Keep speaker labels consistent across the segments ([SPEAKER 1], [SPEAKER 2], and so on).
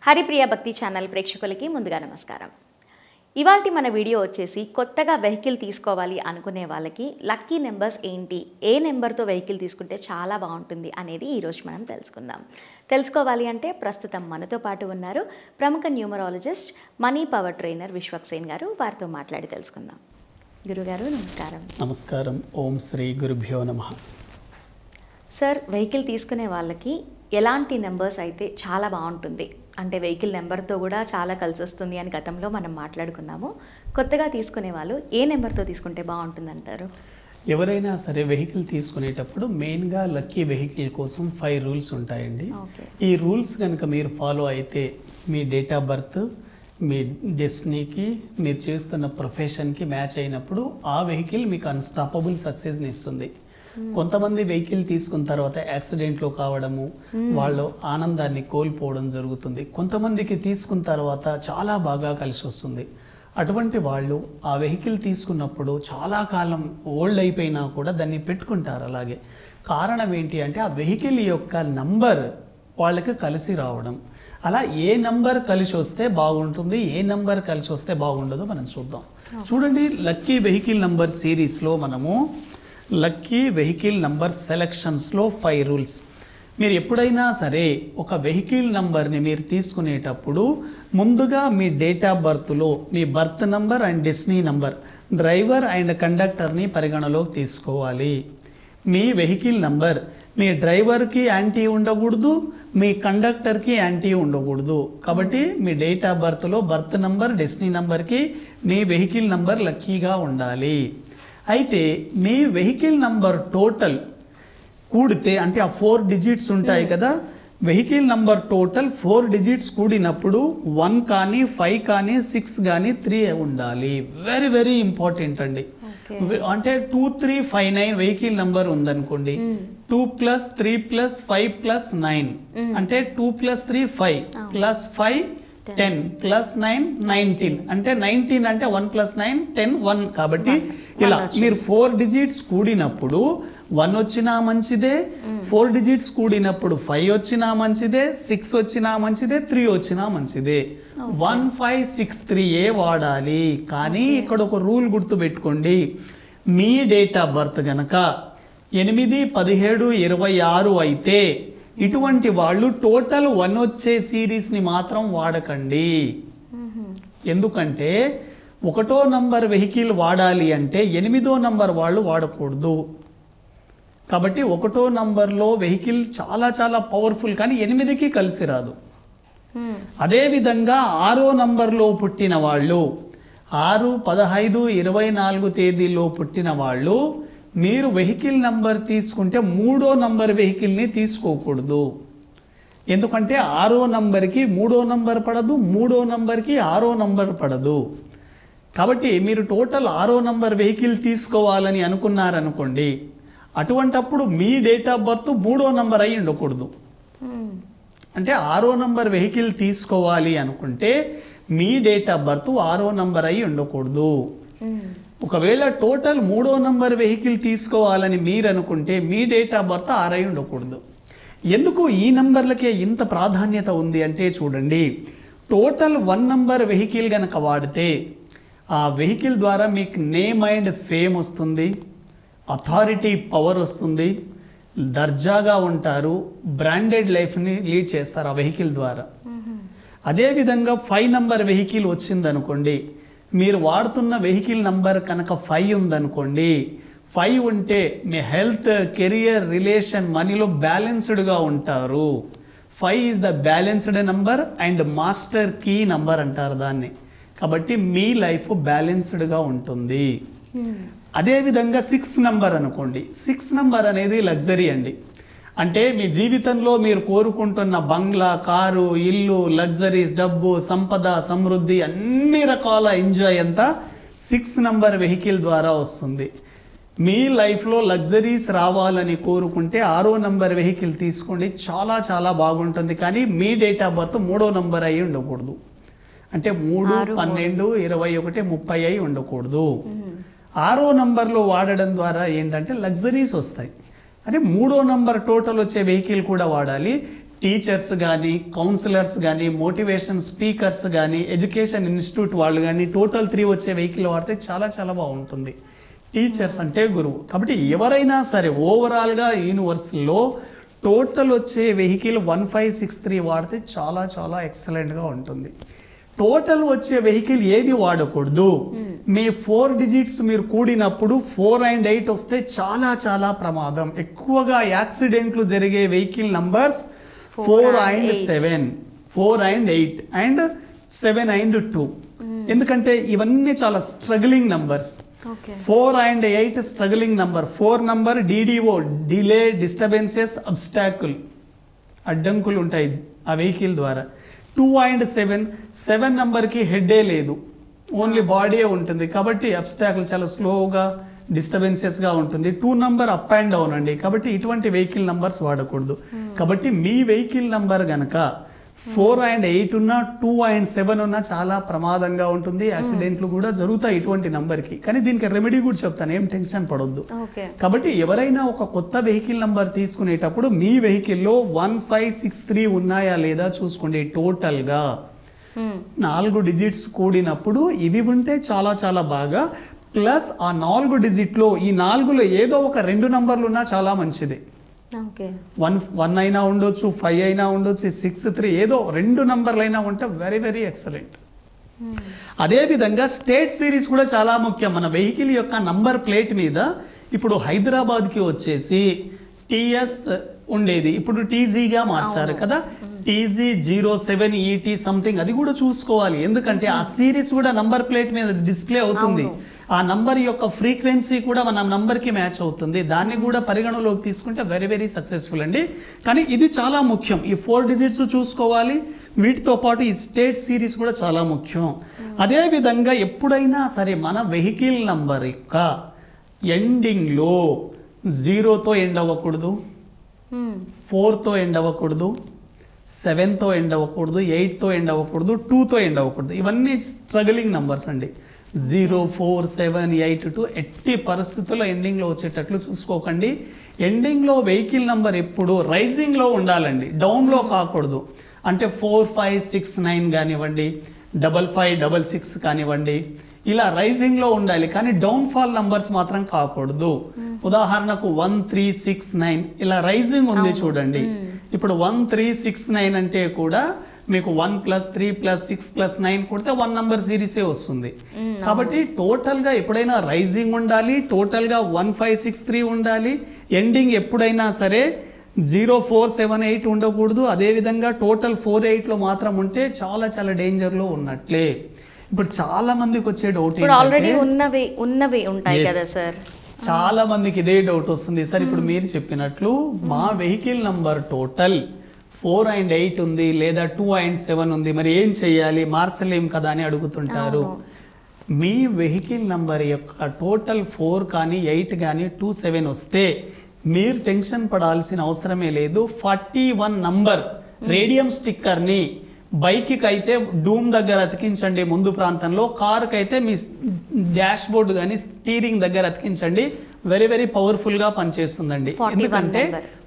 [SPEAKER 1] హరిప్రియ భక్తి ఛానల్ ప్రేక్షకులకి ముందుగా నమస్కారం. ఇవాల్టి మన వీడియో వచ్చేసి కొత్తగా వెహికల్ తీసుకోవాలి అనుకునే వాళ్ళకి లక్కీ నెంబర్స్ ఏంటి, ఏ నెంబర్తో వెహికల్ తీసుకుంటే చాలా బాగుంటుంది అనేది ఈరోజు మనం తెలుసుకుందాం. తెలుసుకోవాలి అంటే ప్రస్తుతం మనతో పాటు ఉన్నారు ప్రముఖ numerologist, money power trainer Vishwaksen garu. వారితో మాట్లాడి తెలుసుకుందాం. గురుగారు నమస్కారం.
[SPEAKER 2] నమస్కారం. ఓం శ్రీ గురుభ్యో నమః.
[SPEAKER 1] సార్, వెహికల్ తీసుకునే వాళ్ళకి ఎలాంటి నెంబర్స్ అయితే చాలా బాగుంటుంది, అంటే వెహికల్ నెంబర్తో కూడా చాలా కలిసి వస్తుంది అని గతంలో మనం మాట్లాడుకున్నాము. కొత్తగా తీసుకునే వాళ్ళు ఏ నెంబర్తో తీసుకుంటే బాగుంటుంది అంటారు?
[SPEAKER 2] ఎవరైనా సరే వెహికల్ తీసుకునేటప్పుడు మెయిన్గా లక్కీ వెహికల్ కోసం 5 రూల్స్ ఉంటాయండి. ఈ రూల్స్ కనుక మీరు ఫాలో అయితే మీ డేట్ ఆఫ్ బర్త్, మీ డెస్టినీకి, మీరు చేస్తున్న ప్రొఫెషన్కి మ్యాచ్ అయినప్పుడు ఆ వెహికల్ మీకు అన్స్టాపబుల్ సక్సెస్ని ఇస్తుంది. కొంతమంది వెహికల్ తీసుకున్న తర్వాత యాక్సిడెంట్లో కావడము, వాళ్ళు ఆనందాన్ని కోల్పోవడం జరుగుతుంది. కొంతమందికి తీసుకున్న తర్వాత చాలా బాగా కలిసి వస్తుంది. అటువంటి వాళ్ళు ఆ వెహికల్ తీసుకున్నప్పుడు చాలా కాలం ఓల్డ్ అయిపోయినా కూడా దాన్ని పెట్టుకుంటారు అలాగే. కారణం ఏంటి అంటే ఆ వెహికల్ యొక్క నంబర్ వాళ్ళకి కలిసి రావడం. అలా ఏ నంబర్ కలిసి వస్తే బాగుంటుంది, ఏ నంబర్ కలిసి వస్తే బాగుండదో మనం చూద్దాం. చూడండి, లక్కీ వెహికల్ నంబర్ సిరీస్లో మనము లక్కీ వెహికల్ నంబర్ సెలక్షన్స్లో 5 రూల్స్. మీరు ఎప్పుడైనా సరే ఒక వెహికల్ నంబర్ని మీరు తీసుకునేటప్పుడు ముందుగా మీ డేట్ ఆఫ్ బర్త్లో మీ birth number and destiny number, driver and కండక్టర్ని పరిగణలోకి తీసుకోవాలి. మీ వెహికల్ నంబర్ మీ డ్రైవర్కి యాంటీ ఉండకూడదు, మీ కండక్టర్కి యాంటీ ఉండకూడదు. కాబట్టి మీ డేట్ ఆఫ్ బర్త్లో బర్త్ నంబర్, డెస్టినీ నంబర్కి మీ వెహికల్ నంబర్ లక్కీగా ఉండాలి. అయితే మీ వెహికల్ నంబర్ టోటల్ కూడితే, అంటే ఆ 4 డిజిట్స్ ఉంటాయి కదా, వెహికల్ నంబర్ టోటల్ 4 డిజిట్స్ కూడినప్పుడు 1 కానీ 5 కానీ 6 కానీ 3 ఉండాలి. వెరీ వెరీ ఇంపార్టెంట్ అండి. అంటే 2359 వెహికల్ నంబర్ ఉందనుకోండి, 2 + 3 + 5 + 9 అంటే 2 + 3 5 + 5 10 + 9 19 అంటే 19 అంటే 1 + 9 10 1. కాబట్టి ఇలా మీరు 4 డిజిట్స్ కూడినప్పుడు 1 వచ్చినా మంచిదే, 4 డిజిట్స్ కూడినప్పుడు 5 వచ్చినా మంచిదే, 6 వచ్చినా మంచిదే, 3 వచ్చినా మంచిదే. 1563 వాడాలి. కానీ ఇక్కడ ఒక రూల్ గుర్తుపెట్టుకోండి, మీ డేట్ ఆఫ్ బర్త్ గనక 8, 17, 26 అయితే ఇటువంటి వాళ్ళు టోటల్ 1 వచ్చే సిరీస్ని మాత్రం వాడకండి. ఎందుకంటే 1వ నంబర్ వెహికల్ వాడాలి అంటే 8వ నంబర్ వాళ్ళు వాడకూడదు. కాబట్టి 1వ నంబర్లో వెహికల్ చాలా చాలా పవర్ఫుల్, కానీ 8కి కలిసి రాదు. అదేవిధంగా 6వ నంబర్లో పుట్టిన వాళ్ళు, 6, 15, 24 తేదీలో పుట్టిన వాళ్ళు మీరు వెహికల్ నంబర్ తీసుకుంటే 3వ నంబర్ వెహికల్ని తీసుకోకూడదు. ఎందుకంటే 6వ నంబర్కి 3వ నంబర్ పడదు, 3వ నంబర్కి 6వ నంబర్ పడదు. కాబట్టి మీరు టోటల్ 6వ నంబర్ వెహికల్ తీసుకోవాలని అనుకున్నారనుకోండి, అటువంటప్పుడు మీ డేట్ ఆఫ్ బర్త్ 3వ నంబర్ అయి ఉండకూడదు. అంటే 6వ నంబర్ వెహికల్ తీసుకోవాలి అనుకుంటే మీ డేట్ ఆఫ్ బర్త్ 6వ నంబర్ అయి ఉండకూడదు. ఒకవేళ టోటల్ 3వ నంబర్ వెహికల్ తీసుకోవాలని మీరు అనుకుంటే మీ డేట్ ఆఫ్ బర్త్ 6 అయి ఉండకూడదు. ఎందుకు ఈ నంబర్లకే ఇంత ప్రాధాన్యత ఉంది అంటే చూడండి, టోటల్ 1 నంబర్ వెహికల్ గనక వాడితే ఆ వెహికల్ ద్వారా మీకు నేమ్ అండ్ ఫేమ్ వస్తుంది, అథారిటీ పవర్ వస్తుంది, దర్జాగా ఉంటారు, బ్రాండెడ్ లైఫ్ని లీడ్ చేస్తారు ఆ వెహికల్ ద్వారా. అదేవిధంగా 5 నంబర్ వెహికల్ వచ్చిందనుకోండి, మీరు వాడుతున్న వెహికల్ నంబర్ కనుక 5 ఉందనుకోండి, 5 ఉంటే మీ హెల్త్, కెరియర్, రిలేషన్, మనీలో బ్యాలెన్స్డ్గా ఉంటారు. 5 is the balanced number and master key number అంటారు దాన్ని. కాబట్టి మీ లైఫ్ బ్యాలెన్స్డ్గా ఉంటుంది. అదేవిధంగా 6 నంబర్ అనుకోండి, 6 నంబర్ అనేది లగ్జరీ అండి. అంటే మీ జీవితంలో మీరు కోరుకుంటున్న బంగ్లా, కారు, ఇల్లు, లగ్జరీస్, డబ్బు, సంపద, సమృద్ధి, అన్ని రకాల ఎంజాయ్ అంతా 6 నంబర్ వెహికల్ ద్వారా వస్తుంది. మీ లైఫ్లో లగ్జరీస్ రావాలని కోరుకుంటే 6వ నంబర్ వెహికల్ తీసుకోండి, చాలా చాలా బాగుంటుంది. కానీ మీ డేట్ ఆఫ్ బర్త్ 3వ నంబర్ అయి ఉండకూడదు. అంటే 3, 12, 21, 30 అయి ఉండకూడదు. 6వ నంబర్లో వాడడం ద్వారా ఏంటంటే లగ్జరీస్ వస్తాయి. అంటే 3వ నంబర్ టోటల్ వచ్చే వెహికల్ కూడా వాడాలి. టీచర్స్ కానీ, కౌన్సిలర్స్ కానీ, మోటివేషన్ స్పీకర్స్ కానీ, ఎడ్యుకేషన్ ఇన్స్టిట్యూట్ వాళ్ళు కానీ టోటల్ 3 వచ్చే వెహికల్ వాడితే చాలా చాలా బాగుంటుంది. టీచర్స్ అంటే గురువు కాబట్టి ఎవరైనా సరే ఓవరాల్గా యూనివర్స్లో టోటల్ వచ్చే వెహికల్ 1563 వాడితే చాలా చాలా ఎక్సలెంట్గా ఉంటుంది. టోటల్ వచ్చే వెహికల్ ఏది వాడకూడదు, మీ 4 డిజిట్స్ మీరు కూడినప్పుడు 4 and 8 వస్తే చాలా చాలా ప్రమాదం. ఎక్కువగా యాక్సిడెంట్లు జరిగే vehicle numbers 4 and 7, 4 and 8 and 7 and 2. ఎందుకంటే ఇవన్నీ చాలా struggling numbers. 4 and 8 struggling number. 4 number DDO, delay, disturbances, obstacle, అడ్డంకులు ఉంటాయి ఆ వెహికల్ ద్వారా. 2 and 7 నంబర్కి హెడ్డే లేదు, ఓన్లీ బాడీయే ఉంటుంది కాబట్టి అబ్స్టాకిల్ చాలా స్లోగా డిస్టర్బెన్సెస్గా ఉంటుంది. 2 నంబర్ అప్ అండ్ డౌన్ అండి కాబట్టి ఇటువంటి వెహికల్ నంబర్స్ వాడకూడదు. కాబట్టి మీ వెహికల్ నంబర్ కనుక 4 and 8 ఉన్నా, 2 and 7 ఉన్నా చాలా ప్రమాదంగా ఉంటుంది. యాక్సిడెంట్లు కూడా జరుగుతాయి ఇటువంటి నంబర్కి. కానీ దీనికి రెమెడీ కూడా చెప్తాను, ఏం టెన్షన్ పడొద్దు. కాబట్టి ఎవరైనా ఒక కొత్త వెహికల్ నంబర్ తీసుకునేటప్పుడు మీ వెహికల్లో 1563 ఉన్నాయా లేదా చూసుకోండి. టోటల్గా 4 డిజిట్స్ కూడినప్పుడు ఇవి ఉంటే చాలా చాలా బాగా. ప్లస్ ఆ 4 డిజిట్లో ఈ 4లో ఏదో ఒక 2 నంబర్లు ఉన్నా చాలా మంచిది. 1 అయినా ఉండొచ్చు, 5 అయినా ఉండొచ్చు, 6, 3 ఏదో 2 నంబర్లు అయినా ఉంటే వెరీ వెరీ ఎక్సలెంట్. అదేవిధంగా స్టేట్ సిరీస్ కూడా చాలా ముఖ్యం. మన వెహికల్ యొక్క నంబర్ ప్లేట్ మీద ఇప్పుడు హైదరాబాద్కి వచ్చేసి TS ఉండేది, ఇప్పుడు TZగా మార్చారు కదా. TZ07ET సంథింగ్ అది కూడా చూసుకోవాలి. ఎందుకంటే ఆ సిరీస్ కూడా నంబర్ ప్లేట్ మీద డిస్ప్లే అవుతుంది. ఆ నంబర్ యొక్క ఫ్రీక్వెన్సీ కూడా మన నంబర్కి మ్యాచ్ అవుతుంది. దాన్ని కూడా పరిగణలోకి తీసుకుంటే వెరీ వెరీ సక్సెస్ఫుల్ అండి. కానీ ఇది చాలా ముఖ్యం, ఈ 4 డిజిట్స్ చూసుకోవాలి. వీటితో పాటు ఈ స్టేట్ సిరీస్ కూడా చాలా ముఖ్యం. అదేవిధంగా ఎప్పుడైనా సరే మన వెహికల్ నంబర్ యొక్క ఎండింగ్లో 0తో ఎండ్ అవ్వకూడదు, 4తో ఎండ్ అవ్వకూడదు, 7తో ఎండ్ అవ్వకూడదు, 8తో ఎండ్ అవ్వకూడదు, 2తో ఎండ్ అవ్వకూడదు. ఇవన్నీ స్ట్రగలింగ్ నంబర్స్ అండి. 0, 4, 7, 8, 2 ఎట్టి పరిస్థితుల్లో ఎండింగ్లో వచ్చేటట్లు చూసుకోకండి. ఎండింగ్లో వెహికల్ నంబర్ ఎప్పుడు రైజింగ్లో ఉండాలండి, డౌన్లో కాకూడదు. అంటే 4, 5, 6, 9 కానివ్వండి, 55, 66 కానివ్వండి, ఇలా రైజింగ్లో ఉండాలి. కానీ డౌన్ ఫాల్ నంబర్స్ మాత్రం కాకూడదు. ఉదాహరణకు 1, 3, 6, 9 ఇలా రైజింగ్ ఉంది చూడండి. ఇప్పుడు 1, 3, 6, 9 అంటే కూడా మీకు 1 + 3 + 6 + 9 కొడితే 1 నంబర్ సిరీసే వస్తుంది. కాబట్టి టోటల్గా ఎప్పుడైనా రైజింగ్ ఉండాలి, టోటల్గా 1563 ఉండాలి. ఎండింగ్ ఎప్పుడైనా సరే 0, 4, 7, 8 ఉండకూడదు. అదేవిధంగా టోటల్ 4, 8లో మాత్రం ఉంటే చాలా చాలా డేంజర్లో ఉన్నట్లే. ఇప్పుడు చాలా మందికి వచ్చే డౌట్
[SPEAKER 1] ఆల్రెడీ ఉన్నవి ఉంటాయి కదా సార్,
[SPEAKER 2] చాలా మందికి ఇదే డౌట్ వస్తుంది. సార్ ఇప్పుడు మీరు చెప్పినట్లు మా వెహికల్ నంబర్ టోటల్ 4 and 8 ఉంది, లేదా 2 and 7 ఉంది, మరి ఏం చేయాలి, మార్చలేం కదా అని అడుగుతుంటారు. మీ వెహికల్ నంబర్ యొక్క టోటల్ 4 కానీ 8 కానీ 2, 7 వస్తే మీరు టెన్షన్ పడాల్సిన అవసరమే లేదు. 41 నంబర్ రేడియం స్టిక్కర్ని బైక్కి అయితే డూమ్ దగ్గర అతికించండి ముందు ప్రాంతంలో, కారుకి అయితే మీ డాష్ బోర్డు కానీ స్టీరింగ్ దగ్గర అతికించండి. వెరీ వెరీ పవర్ఫుల్గా పనిచేస్తుందండి. ఎందుకంటే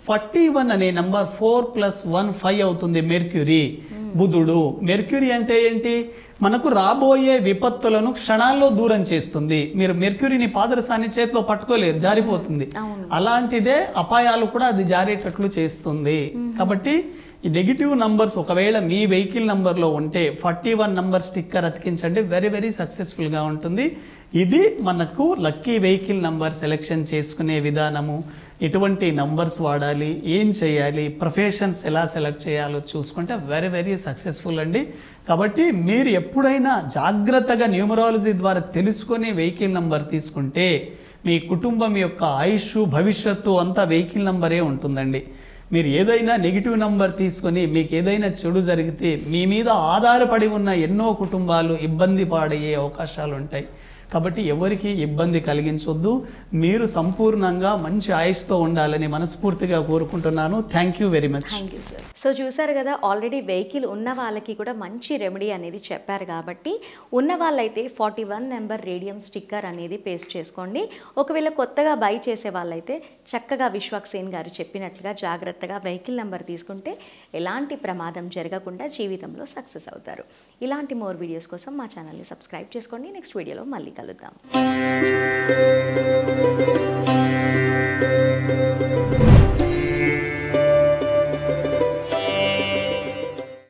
[SPEAKER 2] 41 అనే నంబర్ 4 + 1 5 అవుతుంది. మెర్క్యూరీ, బుధుడు. మెర్క్యూరీ అంటే ఏంటి, మనకు రాబోయే విపత్తులను క్షణాల్లో దూరం చేస్తుంది. మీరు మెర్క్యూరీని పాదరసాన్ని చేతిలో పట్టుకోలేరు, జారిపోతుంది. అలాంటిదే అపాయాలు కూడా అది జారేటట్లు చేస్తుంది. కాబట్టి ఈ నెగిటివ్ నంబర్స్ ఒకవేళ మీ వెహికల్ నంబర్లో ఉంటే 41 నంబర్ స్టిక్కర్ అతికించండి, వెరీ వెరీ సక్సెస్ఫుల్గా ఉంటుంది. ఇది మనకు లక్కీ వెహికల్ నంబర్ సెలెక్షన్ చేసుకునే విధానము. ఎటువంటి నంబర్స్ వాడాలి, ఏం చేయాలి, ప్రొఫెషన్స్ ఎలా సెలెక్ట్ చేయాలో చూసుకుంటే వెరీ వెరీ సక్సెస్ఫుల్ అండి. కాబట్టి మీరు ఎప్పుడైనా జాగ్రత్తగా న్యూమరాలజీ ద్వారా తెలుసుకొని వెహికల్ నంబర్ తీసుకుంటే మీ కుటుంబం యొక్క ఆయుష్, భవిష్యత్తు అంతా వెహికల్ నంబరే ఉంటుందండి. మీరు ఏదైనా నెగిటివ్ నంబర్ తీసుకొని మీకు ఏదైనా చెడు జరిగితే మీ మీద ఆధారపడి ఉన్న ఎన్నో కుటుంబాలు ఇబ్బంది పడే అవకాశాలు ఉంటాయి. కాబట్టి ఎవరికి ఇబ్బంది కలిగించొద్దు. మీరు సంపూర్ణంగా మంచి ఆయుష్తో ఉండాలని మనస్ఫూర్తిగా కోరుకుంటున్నాను. Thank you very much.
[SPEAKER 1] Thank you sir. So చూసారు కదా, ఆల్రెడీ వెహికల్ ఉన్న వాళ్ళకి కూడా మంచి రెమెడీ అనేది చెప్పారు. కాబట్టి ఉన్న వాళ్ళైతే 41 నెంబర్ రేడియం స్టిక్కర్ అనేది పేస్ట్ చేసుకోండి. ఒకవేళ కొత్తగా బై చేసే వాళ్ళైతే చక్కగా విశ్వక్సేన్ గారు చెప్పినట్లుగా జాగ్రత్తగా వెహికల్ నెంబర్ తీసుకుంటే ఎలాంటి ప్రమాదం జరగకుండా జీవితంలో సక్సెస్ అవుతారు. ఇలాంటి మోర్ వీడియోస్ కోసం మా ఛానల్ని సబ్స్క్రైబ్ చేసుకోండి. నెక్స్ట్ వీడియోలో మళ్ళీ కలుద్దాం.